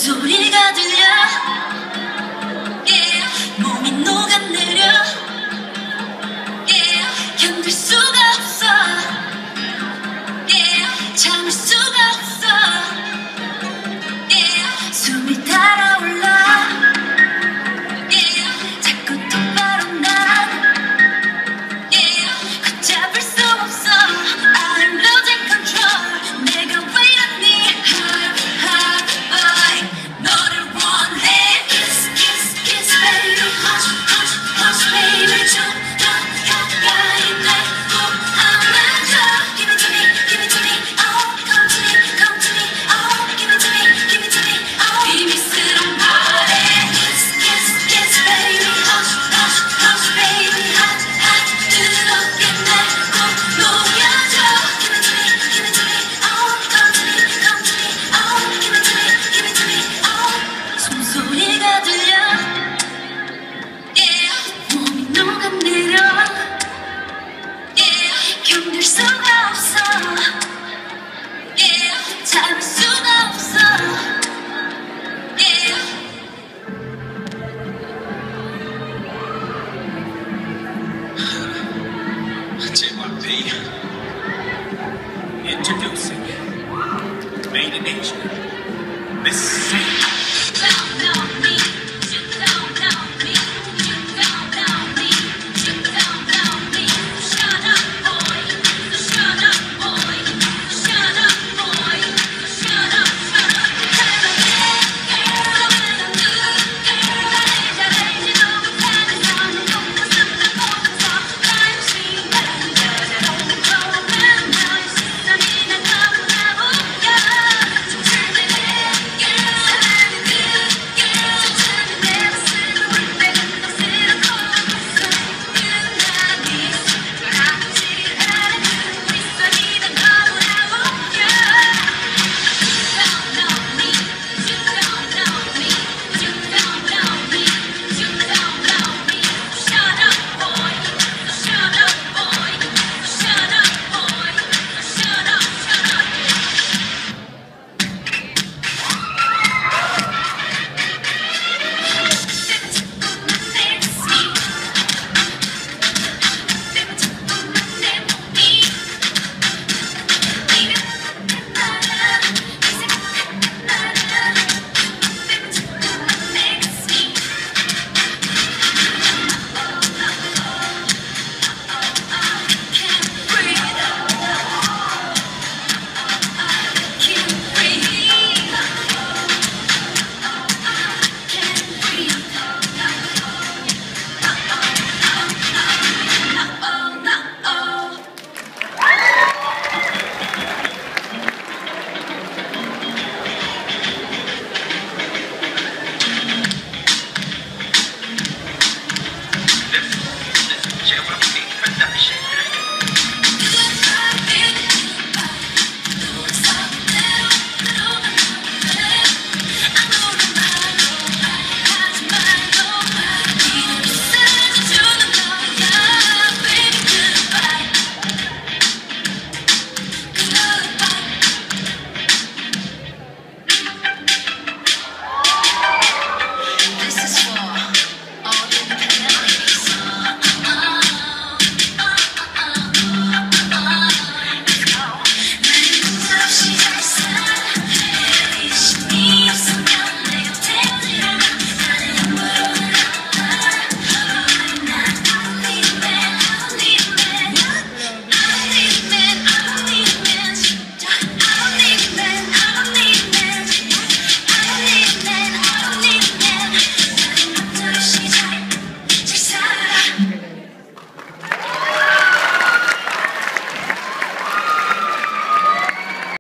숨소리가 들려 yeah. 몸이 녹아내려 yeah. 견딜 수가 없어 yeah. 참을 수가 없어 yeah. 숨이 달아올라 yeah. 자꾸 똑바로 난 yeah. 걷잡을 수 없어 I'm losing control 내가 왜 이러니 너를 원해 Kiss kiss kiss baby Hush hush hush baby 좀 더 가까이 내고 안아줘 Give it to me give it to me Oh come to me come to me Oh give it to me give it to me Oh 비밀스러운 말에 Kiss kiss kiss baby Hush hush hush baby Hot hot 뜨겁게 내고 녹여줘 Give it to me give it to me Oh come to me come to me Oh give it to me give it to me Oh 숨소리가 들려 yeah. 몸이 녹아내려 yeah. 견딜 수가 없어 yeah. 참을 수가 없어 yeah. JYP introducing Made in Asia.